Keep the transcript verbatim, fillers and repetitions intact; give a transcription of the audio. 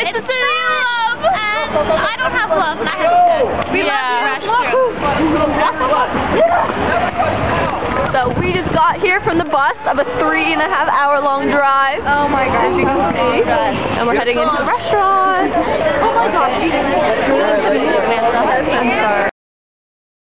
It's the city of love. And I don't have love, and I have to. We Yeah, love you. So we just got here from the bus of a three and a half hour long drive. Oh my gosh. As you can see. And we're heading into the restaurant. Oh my gosh.